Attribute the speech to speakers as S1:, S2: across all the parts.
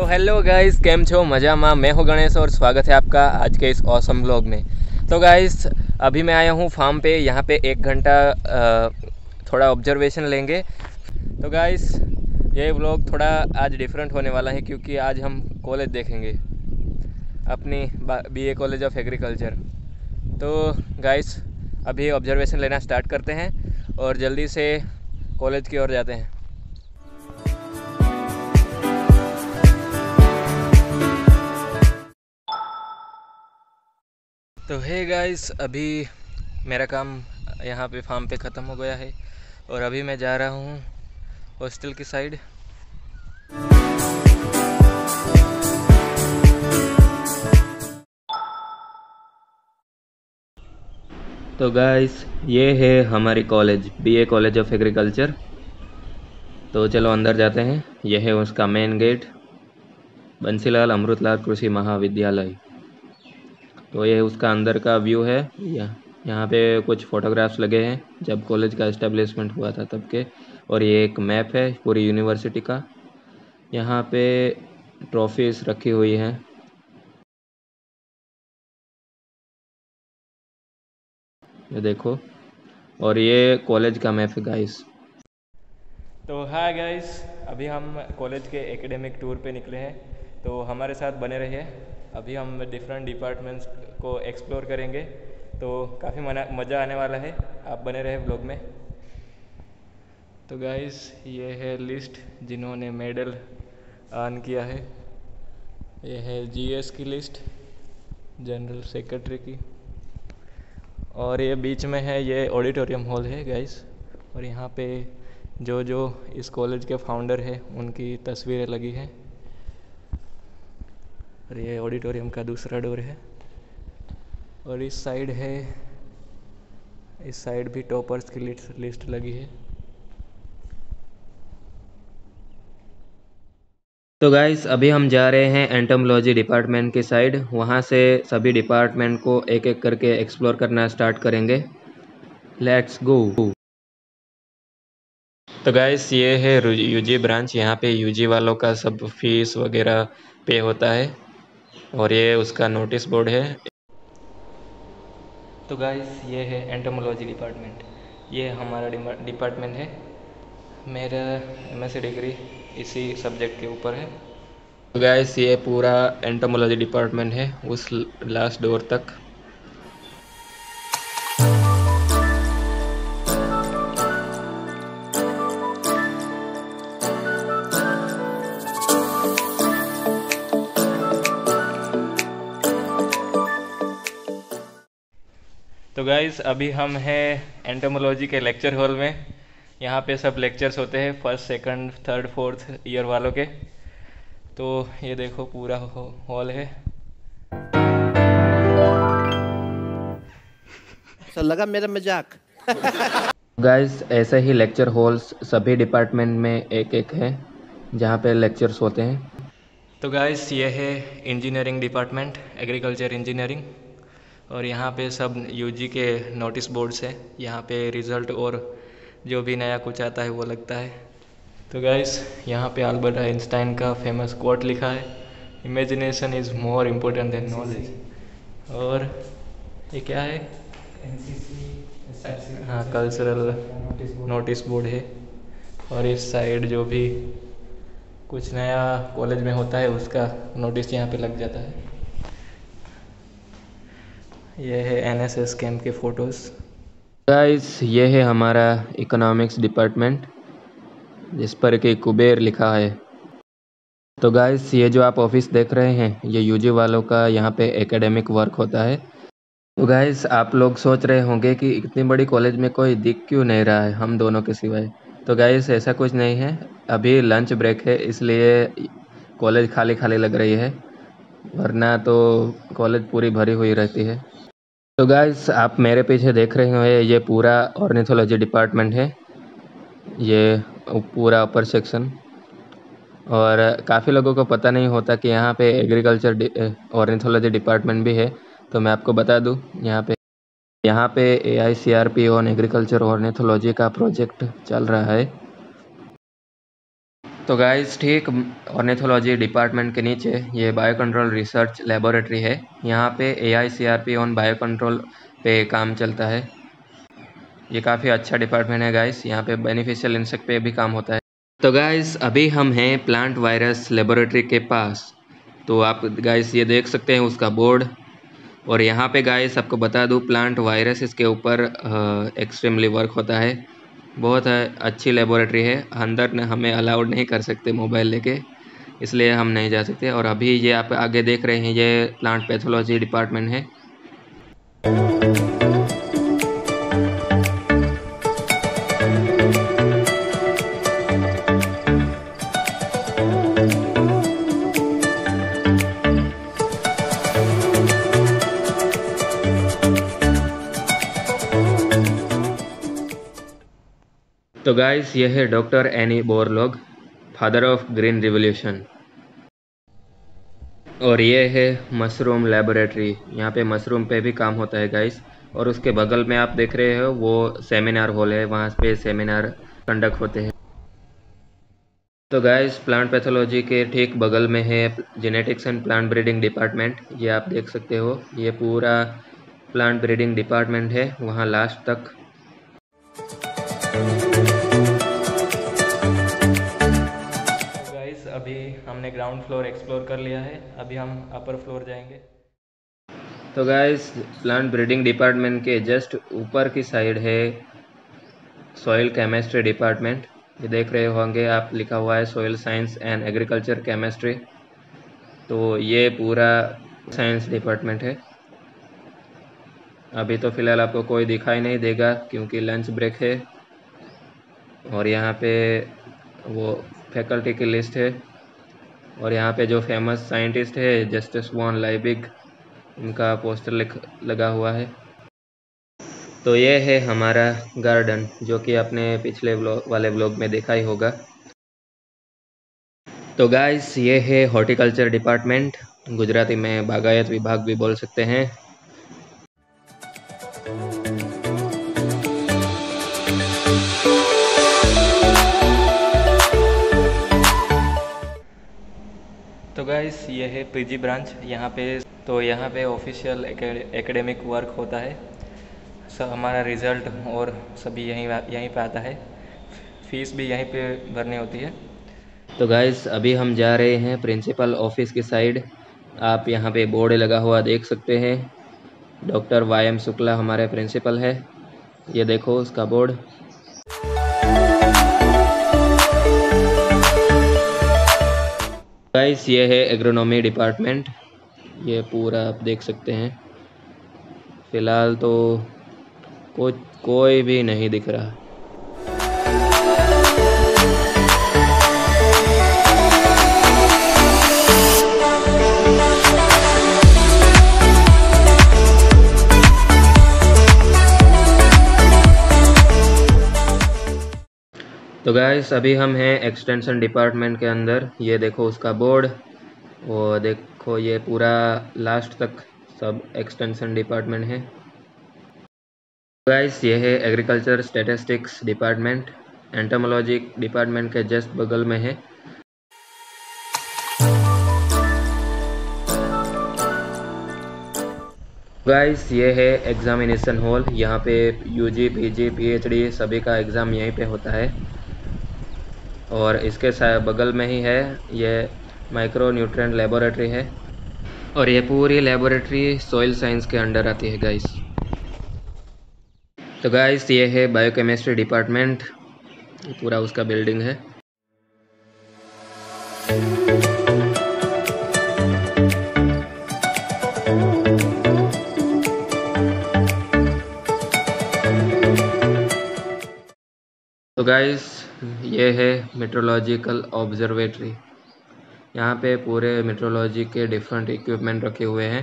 S1: Hello guys, केम छो मजामा। मैं हूँ गणेश और स्वागत है आपका आज के इस ऑसम व्लॉग में। तो गाइस अभी मैं आया हूँ फार्म पे। यहाँ पे 1 घंटा थोड़ा ऑब्जर्वेशन लेंगे। तो गाइस ये व्लॉग थोड़ा आज डिफरेंट होने वाला है क्योंकि आज हम कॉलेज देखेंगे, अपनी बीए कॉलेज ऑफ एग्रीकल्चर। तो गाइस अभी ऑब्जर्वेशन लेना स्टार्ट करते हैं और जल्दी से कॉलेज की ओर जाते हैं। तो है गाइस, अभी मेरा काम यहाँ पे फार्म पे ख़त्म हो गया है और अभी मैं जा रहा हूँ हॉस्टल की साइड। तो गाइस ये है हमारी college, BA college of agriculture. तो चलो अंदर जाते हैं। यह है उसका मेन गेट, बंसीलाल अमृतलाल कृषि महाविद्यालय। तो ये उसका अंदर का व्यू है। यहाँ पे कुछ फ़ोटोग्राफ्स लगे हैं जब कॉलेज का इस्टेब्लिशमेंट हुआ था तब के। और ये एक मैप है पूरी यूनिवर्सिटी का। यहाँ पे ट्रॉफीज़ रखी हुई हैं। ये देखो, और ये कॉलेज का मैप है गाइस। तो हाय गाइस, अभी हम कॉलेज के एकेडमिक टूर पे निकले हैं, तो हमारे साथ बने रहिए। अभी हम डिफरेंट डिपार्टमेंट्स को एक्सप्लोर करेंगे, तो काफ़ी मज़ा आने वाला है। आप बने रहे ब्लॉग में। तो गाइस ये है लिस्ट जिन्होंने मेडल अर्न किया है। ये है जीएस की लिस्ट, जनरल सेक्रेटरी की। और ये बीच में है, ये ऑडिटोरियम हॉल है गाइस। और यहाँ पे जो जो इस कॉलेज के फाउंडर है उनकी तस्वीरें लगी हैं। और ये ऑडिटोरियम का दूसरा डोर है। और इस साइड है, इस साइड भी टॉपर्स की लिस्ट लगी है। तो गाइस अभी हम जा रहे हैं एंटोमोलॉजी डिपार्टमेंट की साइड। वहाँ से सभी डिपार्टमेंट को एक एक करके एक्सप्लोर करना स्टार्ट करेंगे। Let's go. तो गाइस ये है यूजी ब्रांच। यहाँ पे यूजी वालों का सब फीस वगैरह पे होता है। और ये उसका नोटिस बोर्ड है। तो गाइस ये है एंटोमोलॉजी डिपार्टमेंट। ये हमारा डिपार्टमेंट है। मेरा एमएससी डिग्री इसी सब्जेक्ट के ऊपर है। तो गाइस ये पूरा एंटोमोलॉजी डिपार्टमेंट है उस लास्ट डोर तक। तो गाइस अभी हम हैं एंटोमोलॉजी के लेक्चर हॉल में। यहाँ पे सब लेक्चर्स होते हैं first second third fourth year वालों के। तो ये देखो पूरा हॉल है।
S2: सर लगा मेरा मजाक।
S1: गाइस ऐसे ही लेक्चर हॉल्स सभी डिपार्टमेंट में एक एक है जहाँ पे लेक्चर्स होते हैं। तो गाइस ये है इंजीनियरिंग डिपार्टमेंट, एग्रीकल्चर इंजीनियरिंग। और यहाँ पे सब यूजी के नोटिस बोर्ड्स हैं। यहाँ पे रिज़ल्ट और जो भी नया कुछ आता है वो लगता है। तो गाइस यहाँ पे अल्बर्ट आइंस्टाइन का फेमस कोट लिखा है, imagination is more important than knowledge. और ये क्या है? हाँ, कल्चरल नोटिस बोर्ड है। और इस साइड जो भी कुछ नया कॉलेज में होता है उसका नोटिस यहाँ पे लग जाता है। ये है एनएसएस कैंप के फ़ोटोज़। गाइस ये है हमारा इकोनॉमिक्स डिपार्टमेंट जिस पर कि कुबेर लिखा है। तो गाइस ये जो आप ऑफिस देख रहे हैं ये यूजी वालों का यहाँ पे एकेडमिक वर्क होता है। तो गाइस आप लोग सोच रहे होंगे कि इतनी बड़ी कॉलेज में कोई दिख क्यों नहीं रहा है हम दोनों के सिवाय। तो गाइस ऐसा कुछ नहीं है, अभी लंच ब्रेक है इसलिए कॉलेज खाली खाली लग रही है, वरना तो कॉलेज पूरी भरी हुई रहती है। तो गाइस आप मेरे पीछे देख रहे हो ये पूरा ऑर्निथोलॉजी डिपार्टमेंट है, ये पूरा अपर सेक्शन। और काफ़ी लोगों को पता नहीं होता कि यहाँ पे एग्रीकल्चर ऑर्निथोलॉजी डिपार्टमेंट भी है। तो मैं आपको बता दूँ, यहाँ पे AICRP ऑन एग्रीकल्चर ऑर्निथोलॉजी का प्रोजेक्ट चल रहा है। तो गाइस ठीक ऑर्निथोलॉजी डिपार्टमेंट के नीचे ये बायो कंट्रोल रिसर्च लेबोरेटरी है। यहाँ पे AICRP ऑन बायो कंट्रोल पे काम चलता है। ये काफ़ी अच्छा डिपार्टमेंट है गाइस। यहाँ पे बेनिफिशियल इंसेक्ट पे भी काम होता है। तो गाइस अभी हम हैं प्लांट वायरस लेबोरेटरी के पास। तो आप गाइस ये देख सकते हैं उसका बोर्ड। और यहाँ पे गाइस आपको बता दूँ प्लांट वायरस इसके ऊपर एक्सट्रीमली वर्क होता है। बहुत अच्छी लेबोरेटरी है। अंदर ने हमें अलाउड नहीं कर सकते मोबाइल लेके, इसलिए हम नहीं जा सकते। और अभी ये आप आगे देख रहे हैं ये प्लांट पैथोलॉजी डिपार्टमेंट है। तो गाइस ये है डॉक्टर एनी Borlaug, father of green revolution. और ये है मशरूम लेबोरेटरी। यहाँ पे मशरूम पे भी काम होता है गाइस। और उसके बगल में आप देख रहे हो वो सेमिनार हॉल है, वहाँ पे सेमिनार कंडक्ट होते हैं। तो गाइस प्लांट पैथोलॉजी के ठीक बगल में है genetics and plant breeding department. ये आप देख सकते हो, ये पूरा प्लांट ब्रीडिंग डिपार्टमेंट है वहाँ लास्ट तक। अभी हमने ग्राउंड फ्लोर एक्सप्लोर कर लिया है, अभी हम अपर फ्लोर जाएंगे। तो गाइस प्लांट ब्रीडिंग डिपार्टमेंट के जस्ट ऊपर की साइड है सॉइल केमिस्ट्री डिपार्टमेंट। ये देख रहे होंगे आप, लिखा हुआ है soil science and agriculture chemistry. तो ये पूरा साइंस डिपार्टमेंट है। अभी तो फ़िलहाल आपको कोई दिखाई नहीं देगा क्योंकि लंच ब्रेक है। और यहाँ पे वो फैकल्टी की लिस्ट है। और यहाँ पे जो फेमस साइंटिस्ट है जस्टिस वॉन लाइबिग, उनका पोस्टर लगा हुआ है। तो ये है हमारा गार्डन, जो कि आपने पिछले वाले व्लॉग में देखा ही होगा। तो गाइस ये है हॉर्टिकल्चर डिपार्टमेंट, गुजराती में बागायत विभाग भी बोल सकते हैं। तो गाइस ये है PG ब्रांच यहाँ पे ऑफिशियल एकेडमिक वर्क होता है। सब हमारा रिज़ल्ट और सभी यहीं पे आता है। फीस भी यहीं पे भरनी होती है। तो गाइस अभी हम जा रहे हैं प्रिंसिपल ऑफिस की साइड। आप यहाँ पे बोर्ड लगा हुआ देख सकते हैं, डॉक्टर YM शुक्ला हमारे प्रिंसिपल है। ये देखो उसका बोर्ड। गाइस ये है एग्रोनॉमी डिपार्टमेंट, ये पूरा आप देख सकते हैं। फ़िलहाल तो कोई भी नहीं दिख रहा। तो गाइस अभी हम हैं एक्सटेंशन डिपार्टमेंट के अंदर। ये देखो उसका बोर्ड, वो देखो ये पूरा लास्ट तक सब एक्सटेंशन डिपार्टमेंट है। गाइस ये है agriculture statistics department, entomology department के जस्ट बगल में है। गाइस ये है एग्जामिनेशन हॉल, यहाँ पे UG PG PhD सभी का एग्ज़ाम यहीं पे होता है। और इसके बगल में ही है ये माइक्रो न्यूट्रिएंट लेबोरेटरी है। और ये पूरी लेबोरेटरी सॉइल साइंस के अंडर आती है गाइस। तो गाइस ये है बायोकेमिस्ट्री डिपार्टमेंट, पूरा उसका बिल्डिंग है। तो गाइस ये है मेट्रोलॉजिकल ऑब्जर्वेटरी। यहाँ पे पूरे मेट्रोलॉजी के डिफरेंट इक्विपमेंट रखे हुए हैं।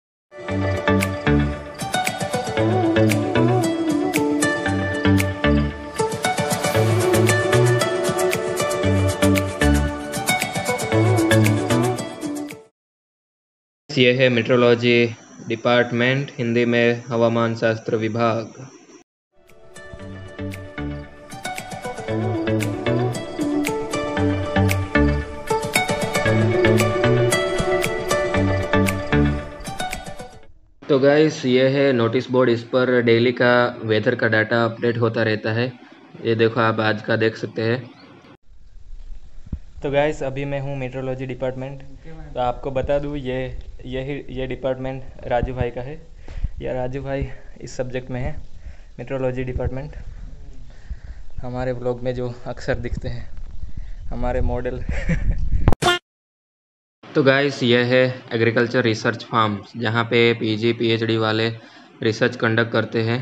S1: ये है मेट्रोलॉजी डिपार्टमेंट, हिंदी में हवामान शास्त्र विभाग। तो गाइस ये है नोटिस बोर्ड, इस पर डेली का वेदर का डाटा अपडेट होता रहता है। ये देखो, आप आज का देख सकते हैं। तो गाइस अभी मैं हूँ मेट्रोलॉजी डिपार्टमेंट। तो आपको बता दूँ ये डिपार्टमेंट राजू भाई का है। या राजू भाई इस सब्जेक्ट में है, मेट्रोलॉजी डिपार्टमेंट। हमारे ब्लॉग में जो अक्सर दिखते हैं हमारे मॉडल। तो गाइस ये है एग्रीकल्चर रिसर्च फार्म, जहाँ पे पीजी पीएचडी वाले रिसर्च कंडक्ट करते हैं।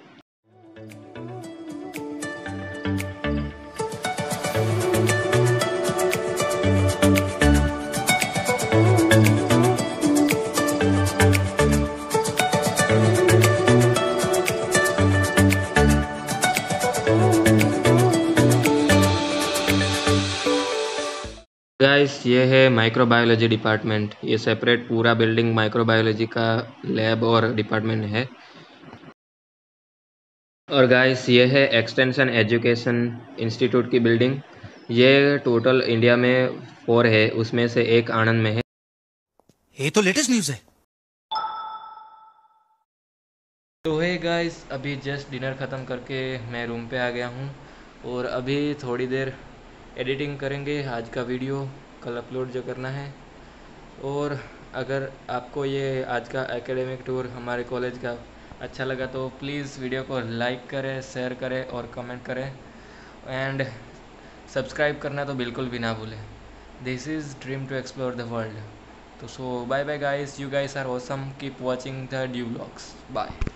S1: गाइस ये है माइक्रोबायोलॉजी डिपार्टमेंट। ये सेपरेट पूरा बिल्डिंग माइक्रोबायोलॉजी का लैब और डिपार्टमेंट है। और गाइस ये है एक्सटेंशन एजुकेशन इंस्टीट्यूट की बिल्डिंग। ये टोटल इंडिया में 4 है, उसमें से एक आनंद में है।
S3: ये तो लेटेस्ट न्यूज़ है।
S1: तो है गाइस, अभी जस्ट डिनर ख़त्म करके मैं रूम पे आ गया हूँ और अभी थोड़ी देर एडिटिंग करेंगे आज का वीडियो, कल अपलोड जो करना है। और अगर आपको ये आज का एकेडमिक टूर हमारे कॉलेज का अच्छा लगा तो प्लीज़ वीडियो को लाइक करें, शेयर करें और कमेंट करें एंड सब्सक्राइब करना तो बिल्कुल भी ना भूलें। This is dream to explore the world. तो so bye bye guys, you guys are awesome, keep watching the due vlogs, bye.